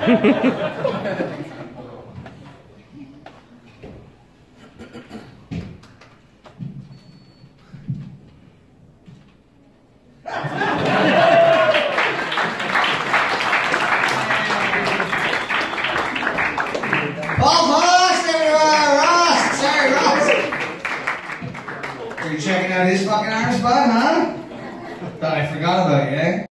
Are you checking out his fucking arse, bud, huh? Thought I forgot about you, eh?